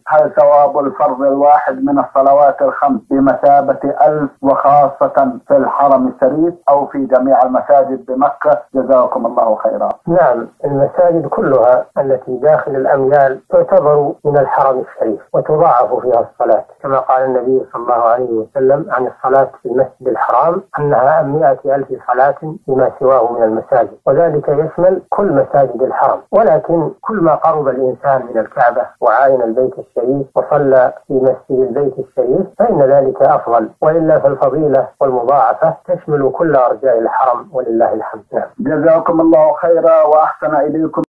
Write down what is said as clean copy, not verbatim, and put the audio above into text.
هل ثواب الفرض الواحد من الصلوات الخمس بمثابة 1000 وخاصة في الحرم الشريف أو في جميع المساجد بمكة؟ جزاكم الله خيرا. نعم، المساجد كلها التي داخل الأميال تعتبر من الحرم الشريف وتضاعف فيها الصلاة، كما قال النبي صلى الله عليه وسلم عن الصلاة في المسجد الحرام أنها 100,000 صلاة فيما سواه من المساجد، وذلك يشمل كل مساجد الحرم. ولكن كل ما قرب الإنسان من الكعبة وعاين البيت الشريف وصلى في مسجد البيت الشريف فإن ذلك أفضل، وإلا فالفضيلة والمضاعفة تشمل كل أرجاء الحرم ولله الحمد. جزاكم الله خيرا وأحسن إليكم.